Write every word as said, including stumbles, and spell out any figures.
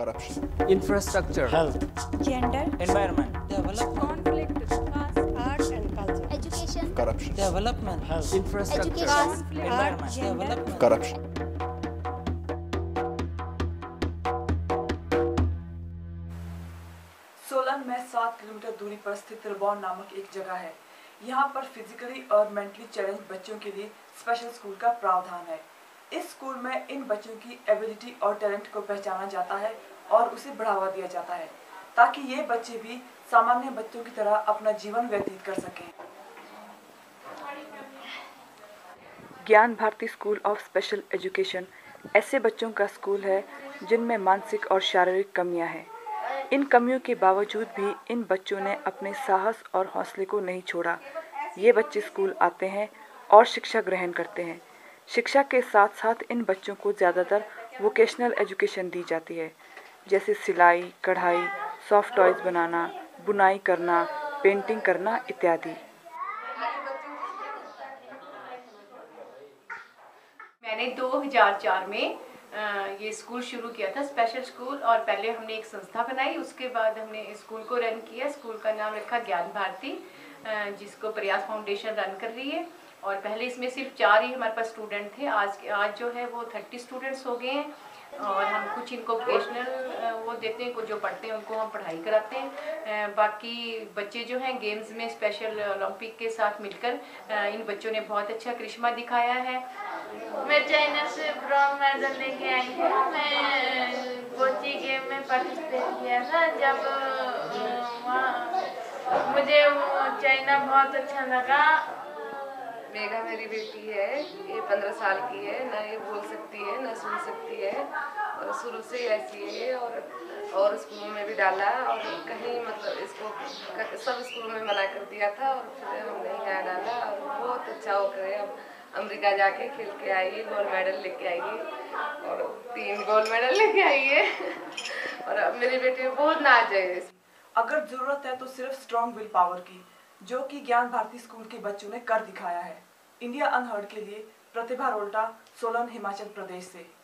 corruption, infrastructure, health, gender, environment, development, conflict, caste, art and culture, education, corruption, development, health, infrastructure, education, environment, art, gender, development, corruption. Solan में सात kilometre दूरी पर स्थित त्रिभुवन नामक एक जगह है। यहाँ पर फिजिकली और मेंटली चैलेंज बच्चों के लिए स्पेशल स्कूल का प्रावधान है। इस स्कूल में इन बच्चों की एबिलिटी और टैलेंट को पहचाना जाता है और उसे बढ़ावा दिया जाता है ताकि ये बच्चे भी सामान्य बच्चों की तरह अपना जीवन व्यतीत कर सकें। Gyan Bharati school of special education ऐसे बच्चों का स्कूल है जिनमें मानसिक और शारीरिक कमियां हैं। इन कमियों के बावजूद भी इन बच्चों ने अपने साहस और हौसले को नहीं छोड़ा। ये बच्चे स्कूल आते हैं और शिक्षा ग्रहण करते हैं। शिक्षा के साथ साथ इन बच्चों को ज़्यादातर वोकेशनल एजुकेशन दी जाती है, जैसे सिलाई, कढ़ाई, सॉफ्ट टॉयज़ बनाना, बुनाई करना, पेंटिंग करना इत्यादि। मैंने दो हज़ार चार में ये स्कूल शुरू किया था, स्पेशल स्कूल। और पहले हमने एक संस्था बनाई, उसके बाद हमने स्कूल को रन किया। स्कूल का नाम रखा ज्ञान भारती, जिसको प्रयास फाउंडेशन रन कर रही है। और पहले इसमें सिर्फ चार ही हमारे पास स्टूडेंट थे। आज आज जो है वो तीस स्टूडेंट्स हो गए हैं। और हम कुछ इनको वोकेशनल वो देते हैं, कुछ जो पढ़ते हैं उनको हम पढ़ाई कराते हैं। बाकी बच्चे जो हैं गेम्स में स्पेशल ओलंपिक के साथ मिलकर इन बच्चों ने बहुत अच्छा करिश्मा दिखाया है। मैं चाइना से ब्रॉन्ज मेडल लेके आई हूँ। मैं गोची गेम में पार्टिसिपेट किया था। जब वहाँ मुझे वो चाइना बहुत अच्छा लगा। मेघा मेरी बेटी है, ये पंद्रह साल की है, ना ये बोल सकती है ना सुन सकती है और शुरू से ही ऐसी है। और और स्कूलों में भी डाला और कहीं मतलब इसको सब स्कूलों में मना कर दिया था और फिर हमने यहाँ डाला और बहुत अच्छा होकर अब अमेरिका जाके खेल के आई है, गोल्ड मेडल लेके आई है और तीन गोल्ड मेडल लेके आई है। और अब मेरी बेटी बहुत नाज है। अगर जरूरत है तो सिर्फ स्ट्रॉन्ग विल पावर की, जो कि ज्ञान भारती स्कूल के बच्चों ने कर दिखाया है। इंडिया अनहर्ड के लिए प्रतिभा रोल्टा, सोलन, हिमाचल प्रदेश से।